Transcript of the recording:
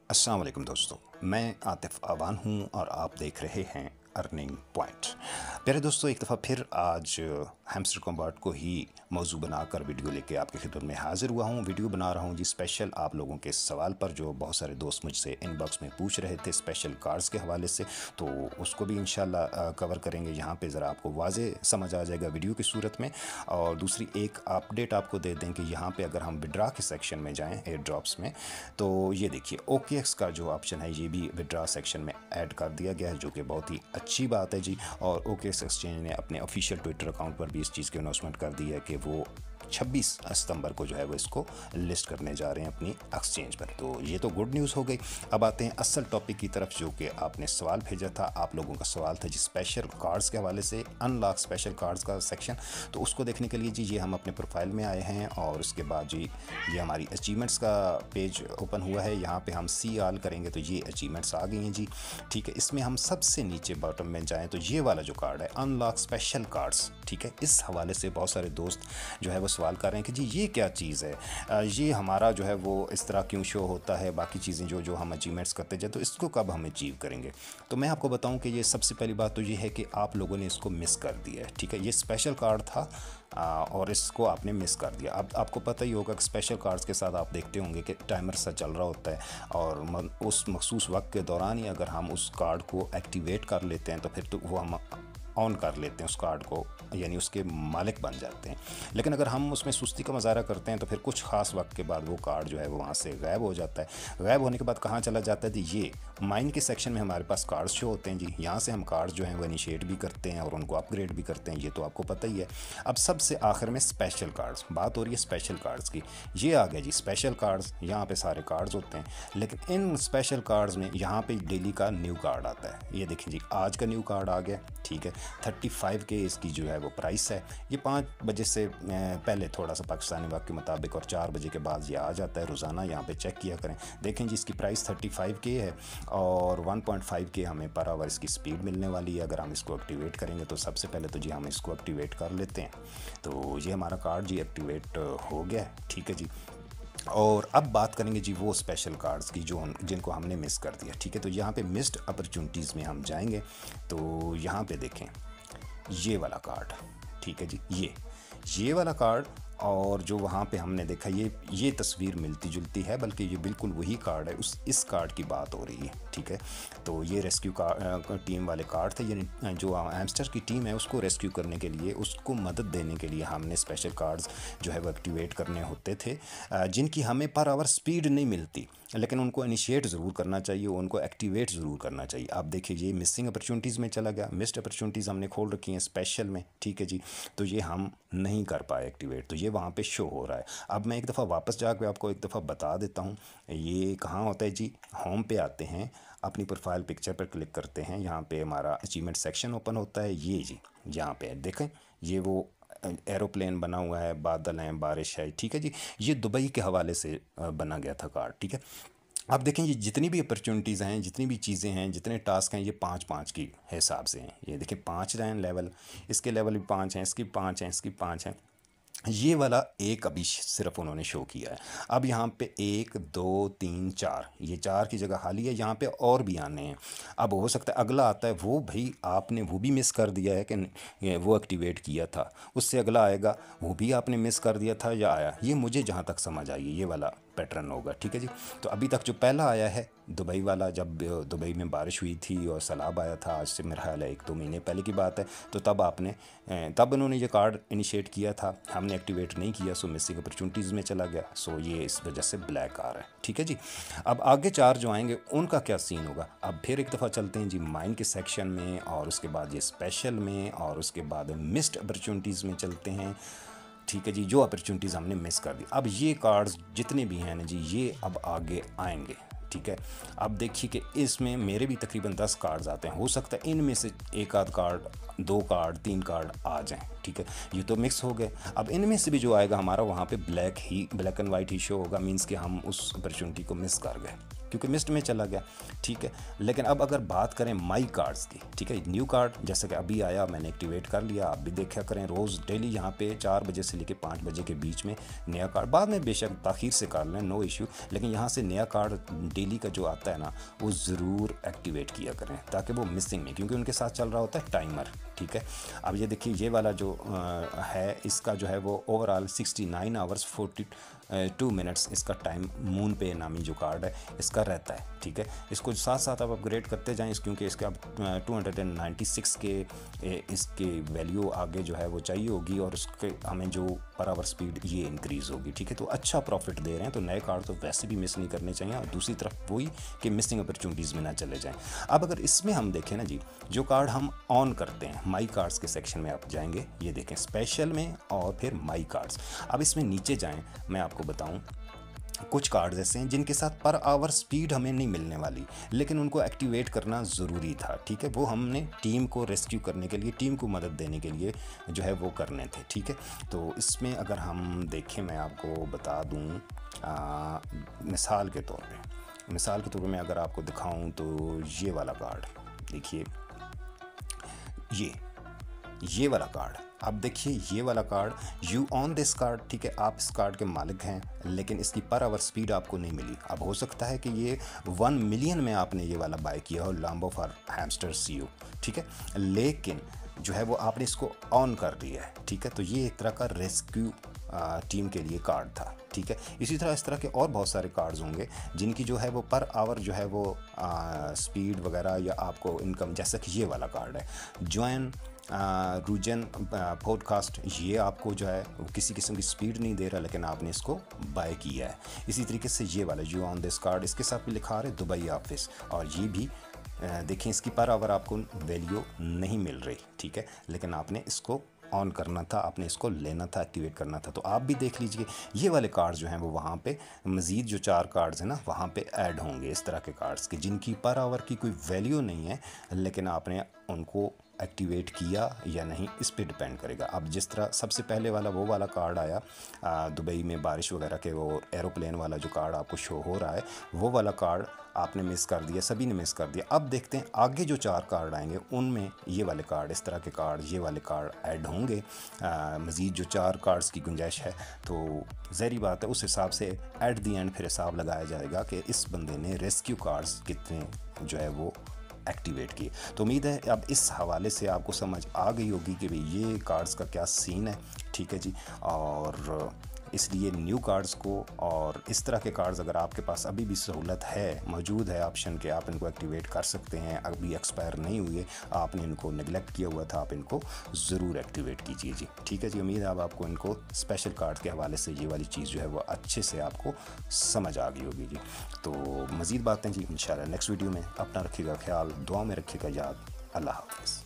अस्सलाम वालेकुम दोस्तों, मैं आतिफ आवान हूँ और आप देख रहे हैं अर्निंग पॉइंट। प्यारे दोस्तों, एक दफ़ा फिर आज हैमस्टर कॉम्बैट को ही मौजू बनाकर वीडियो लेके आपकी खिदमत में हाज़िर हुआ हूँ। वीडियो बना रहा हूँ जी स्पेशल आप लोगों के सवाल पर, जो बहुत सारे दोस्त मुझसे इनबॉक्स में पूछ रहे थे स्पेशल कार्ड्स के हवाले से, तो उसको भी इंशाल्लाह कवर करेंगे। यहाँ पे ज़रा आपको वाज़े समझ आ जाएगा वीडियो की सूरत में। और दूसरी एक अपडेट आपको दे दें कि यहाँ पे अगर हम विड्रा के सेक्शन में जाएँ एयर ड्रॉप्स में, तो ये देखिए OKX का जो ऑप्शन है ये भी विड्रा सेक्शन में ऐड कर दिया गया है, जो कि बहुत ही अच्छी बात है जी। और OKX एक्सचेंज ने अपने ऑफिशियल ट्विटर अकाउंट पर भी इस चीज़ की अनाउंसमेंट कर दी है कि वो 26 सितंबर को जो है वो इसको लिस्ट करने जा रहे हैं अपनी एक्सचेंज पर। तो ये तो गुड न्यूज़ हो गई। अब आते हैं असल टॉपिक की तरफ, जो कि आपने सवाल भेजा था। आप लोगों का सवाल था जी स्पेशल कार्ड्स के हवाले से, अनलॉक स्पेशल कार्ड्स का सेक्शन। तो उसको देखने के लिए जी ये हम अपने प्रोफाइल में आए हैं और उसके बाद जी ये हमारी अचीवमेंट्स का पेज ओपन हुआ है। यहाँ पे हम सी ऑल करेंगे तो ये अचीवमेंट्स आ गई हैं जी। ठीक है, इसमें हम सबसे नीचे बॉटम में जाएँ तो ये वाला जो कार्ड है अनलॉक स्पेशल कार्ड्स, ठीक है, इस हवाले से बहुत सारे दोस्त जो है वो सवाल कर रहे हैं कि जी ये क्या चीज़ है, ये हमारा जो है वो इस तरह क्यों शो होता है, बाकी चीज़ें जो जो हम अचीवमेंट्स करते जाए तो इसको कब हम अचीव करेंगे। तो मैं आपको बताऊं कि ये सबसे पहली बात तो ये है कि आप लोगों ने इसको मिस कर दिया है। ठीक है, ये स्पेशल कार्ड था और इसको आपने मिस कर दिया। अब आपको पता ही होगा कि स्पेशल कार्ड्स के साथ आप देखते होंगे कि टाइमर सा चल रहा होता है और उस मखसूस वक्त के दौरान ही अगर हम उस कार्ड को एक्टिवेट कर लेते हैं तो फिर तो वो हम ऑन कर लेते हैं उस कार्ड को, यानी उसके मालिक बन जाते हैं। लेकिन अगर हम उसमें सुस्ती का मुजाहरा करते हैं तो फिर कुछ ख़ास वक्त के बाद वो कार्ड जो है वो वहाँ से गायब हो जाता है। गायब होने के बाद कहाँ चला जाता है जी, ये माइन के सेक्शन में हमारे पास कार्ड्स शो होते हैं जी। यहाँ से हम कार्ड्स जो हैं वो इनिशिएट भी करते हैं और उनको अपग्रेड भी करते हैं, ये तो आपको पता ही है। अब सबसे आखिर में स्पेशल कार्ड्स, बात हो रही है स्पेशल कार्ड्स की। ये आ गया जी स्पेशल कार्ड्स, यहाँ पे सारे कार्ड्स होते हैं, लेकिन इन स्पेशल कार्ड्स में यहाँ पे डेली का न्यू कार्ड आता है। ये देखें जी, आज का न्यू कार्ड आ गया। ठीक है, 35 के इसकी जो है वो प्राइस है। ये 5 बजे से पहले थोड़ा सा पाकिस्तानी वक्त के मुताबिक और 4 बजे के बाद ये आ जाता है रोज़ाना। यहाँ पे चेक किया करें, देखें जी इसकी प्राइस 35 के है और 1.5 के हमें पर आवर इसकी स्पीड मिलने वाली है। अगर हम इसको एक्टिवेट करेंगे तो सबसे पहले तो जी हम इसको एक्टिवेट कर लेते हैं। तो ये हमारा कार्ड जी एक्टिवेट हो गया है। ठीक है जी, और अब बात करेंगे जी वो स्पेशल कार्ड्स की जो जिनको हमने मिस कर दिया। ठीक है, तो यहाँ पे मिस्ड अपॉर्चुनिटीज़ में हम जाएंगे तो यहाँ पे देखें ये वाला कार्ड। ठीक है जी, ये वाला कार्ड, और जो वहाँ पे हमने देखा ये तस्वीर मिलती जुलती है, बल्कि ये बिल्कुल वही कार्ड है। इस कार्ड की बात हो रही है। ठीक है, तो ये रेस्क्यू टीम वाले कार्ड थे, यानी जो हैमस्टर की टीम है उसको रेस्क्यू करने के लिए, उसको मदद देने के लिए हमने स्पेशल कार्ड्स जो है वो एक्टिवेट करने होते थे, जिनकी हमें पर आवर स्पीड नहीं मिलती, लेकिन उनको इनिशिएट ज़रूर करना चाहिए, उनको एक्टिवेट ज़रूर करना चाहिए। आप देखिए ये मिसिंग अपॉर्चुनिटीज़ में चला गया, मिस्ड अपॉर्चुनिटीज़ हमने खोल रखी हैं स्पेशल में। ठीक है जी, तो ये हम नहीं कर पाए एक्टिवेट, तो ये वहाँ पे शो हो रहा है। अब मैं एक दफ़ा वापस जाकर आपको एक दफ़ा बता देता हूँ ये कहाँ होता है जी। होम पे आते हैं, अपनी प्रोफाइल पिक्चर पर क्लिक करते हैं, यहाँ पे हमारा अचीवमेंट सेक्शन ओपन होता है। ये जी यहाँ पे देखें, ये वो एरोप्लेन बना हुआ है, बादल हैं, बारिश है। ठीक है जी, ये दुबई के हवाले से बना गया था कार्ड। ठीक है, अब देखें ये जितनी भी अपॉर्चुनिटीज़ हैं, जितनी भी चीज़ें हैं, जितने टास्क हैं, ये 5-5 की हिसाब से हैं। ये देखिए 5 हैं लेवल, इसके लेवल भी 5 हैं, इसकी 5 हैं, इसकी 5 हैं। ये वाला एक अभी सिर्फ उन्होंने शो किया है। अब यहाँ पे 1 2 3 4, ये 4 की जगह खाली है, यहाँ पे और भी आने हैं। अब हो सकता है अगला आता है वो, भाई आपने वो भी मिस कर दिया है कि वो एक्टिवेट किया था, उससे अगला आएगा वो भी आपने मिस कर दिया था या आया, ये मुझे जहाँ तक समझ आई ये वाला पैटर्न होगा। ठीक है जी, तो अभी तक जो पहला आया है दुबई वाला, जब दुबई में बारिश हुई थी और सैलाब आया था, आज से मेरा ख्याल है 1-2 महीने पहले की बात है, तो तब उन्होंने ये कार्ड इनिशिएट किया था, हमने एक्टिवेट नहीं किया, सो मिसिंग अपॉर्चुनिटीज़ में चला गया, सो ये इस वजह से ब्लैक आ रहा है। ठीक है जी, अब आगे 4 जो आएंगे उनका क्या सीन होगा। अब फिर एक दफ़ा चलते हैं जी माइन के सेक्शन में, और उसके बाद ये स्पेशल में, और उसके बाद मिस्ड अपॉर्चुनिटीज़ में चलते हैं। ठीक है जी, जो अपॉर्चुनिटीज़ हमने मिस कर दी, अब ये कार्ड्स जितने भी हैं ना जी, ये अब आगे आएंगे। ठीक है, अब देखिए कि इसमें मेरे भी तकरीबन 10 कार्ड्स आते हैं, हो सकता है इनमें से एक आध कार्ड, 2 कार्ड, 3 कार्ड आ जाएं। ठीक है, ये तो मिक्स हो गए। अब इनमें से भी जो आएगा हमारा वहाँ पे ब्लैक एंड वाइट ही शो होगा, मींस कि हम उस अपॉर्चुनिटी को मिस कर गए। क्योंकि मिस्ट में चला गया, ठीक है। लेकिन अब अगर बात करें माई कार्ड्स की, ठीक है, न्यू कार्ड जैसे कि अभी आया, मैंने एक्टिवेट कर लिया, आप भी देखा करें रोज़ डेली यहाँ पे 4 बजे से लेकर 5 बजे के बीच में नया कार्ड, बाद में बेशक ताख़ीर से कर लें, नो इशू, लेकिन यहाँ से नया कार्ड डेली का जो आता है ना वो ज़रूर एक्टिवेट किया करें ताकि वो मिसिंग में, क्योंकि उनके साथ चल रहा होता है टाइमर, ठीक है। अब ये देखिए ये वाला जो है इसका जो है वो ओवरऑल 69 आवर्स 42 मिनट्स इसका टाइम मून पे नामी जो कार्ड है इसका रहता है, ठीक है। इसको साथ साथ आप अपग्रेड करते जाएं क्योंकि इसके अब 296 के इसके वैल्यू आगे जो है वो चाहिए होगी और उसके हमें जो पर आवर स्पीड ये इंक्रीज़ होगी, ठीक है। तो अच्छा प्रॉफिट दे रहे हैं, तो नए कार्ड तो वैसे भी मिस नहीं करने चाहिए, और दूसरी तरफ वही कि मिसिंग अपॉर्चुनिटीज़ में ना चले जाएं। अब अगर इसमें हम देखें ना जी, जो कार्ड हम ऑन करते हैं माई कार्ड्स के सेक्शन में आप जाएंगे, ये देखें स्पेशल में और फिर माई कार्ड्स। अब इसमें नीचे जाएं, मैं आपको बताऊं कुछ कार्ड्स ऐसे हैं जिनके साथ पर आवर स्पीड हमें नहीं मिलने वाली, लेकिन उनको एक्टिवेट करना ज़रूरी था, ठीक है। वो हमने टीम को रेस्क्यू करने के लिए, टीम को मदद देने के लिए जो है वो करने थे, ठीक है। तो इसमें अगर हम देखें, मैं आपको बता दूं मिसाल के तौर पे मैं अगर आपको दिखाऊं तो ये वाला कार्ड देखिए, ये वाला कार्ड, अब देखिए ये वाला card, you on this card, ठीक है, आप इस कार्ड के मालिक हैं, लेकिन इसकी पर आवर स्पीड आपको नहीं मिली। अब हो सकता है कि ये 1 मिलियन में आपने ये वाला बाय किया हो, लैम्बो फॉर हैमस्टर सीओ, ठीक है, लेकिन जो है वो आपने इसको ऑन कर दिया है, ठीक है। तो ये एक तरह का रेस्क्यू टीम के लिए कार्ड था, ठीक है। इसी तरह इस तरह के और बहुत सारे कार्ड्स होंगे जिनकी जो है वो पर आवर जो है वो स्पीड वगैरह या आपको इनकम, जैसा कि ये वाला कार्ड है जॉइन रूजन पॉडकास्ट, ये आपको जो है किसी किस्म की स्पीड नहीं दे रहा, लेकिन आपने इसको बाय किया है। इसी तरीके से ये वाला यू ऑन दिस कार्ड, इसके साथ भी लिखा रहा है दुबई ऑफिस, और ये भी देखें इसकी पर आवर आपको वैल्यू नहीं मिल रही, ठीक है, लेकिन आपने इसको ऑन करना था, आपने इसको लेना था, एक्टिवेट करना था। तो आप भी देख लीजिए ये वाले कार्ड्स जो हैं वो वहाँ पे मज़ीद जो 4 कार्ड्स हैं ना वहाँ पे ऐड होंगे, इस तरह के कार्ड्स के जिनकी पर आवर की कोई वैल्यू नहीं है, लेकिन आपने उनको एक्टिवेट किया या नहीं इस पे डिपेंड करेगा। अब जिस तरह सबसे पहले वाला वो वाला कार्ड आया दुबई में बारिश वगैरह के, वो एरोप्लेन वाला जो कार्ड आपको शो हो रहा है, वो वाला कार्ड आपने मिस कर दिया, सभी ने मिस कर दिया। अब देखते हैं आगे जो 4 कार्ड आएंगे उनमें ये वाले कार्ड, इस तरह के कार्ड, ये वाले कार्ड ऐड होंगे। मज़ीद जो 4 कार्ड्स की गुंजाइश है, तो ज़ाहिर बात है उस हिसाब से एट दी एंड फिर हिसाब लगाया जाएगा कि इस बंदे ने रेस्क्यू कार्ड्स कितने जो है वो एक्टिवेट किए। तो उम्मीद है अब इस हवाले से आपको समझ आ गई होगी कि भाई ये कार्ड्स का क्या सीन है, ठीक है जी। और इसलिए न्यू कार्ड्स को और इस तरह के कार्ड्स अगर आपके पास अभी भी सहूलत है, मौजूद है ऑप्शन के, आप इनको एक्टिवेट कर सकते हैं। अभी एक्सपायर नहीं हुए, आपने इनको नेगलेक्ट किया हुआ था, आप इनको ज़रूर एक्टिवेट कीजिए जी, ठीक है जी। उम्मीद है अब आपको इनको स्पेशल कार्ड के हवाले से ये वाली चीज़ जो है वो अच्छे से आपको समझ आ गई होगी जी। तो मज़ीद बातें जी इंशाल्लाह नेक्स्ट वीडियो में। अपना रखिएगा ख्याल, दुआ में रखिएगा याद। अल्लाह हाफ़िज़।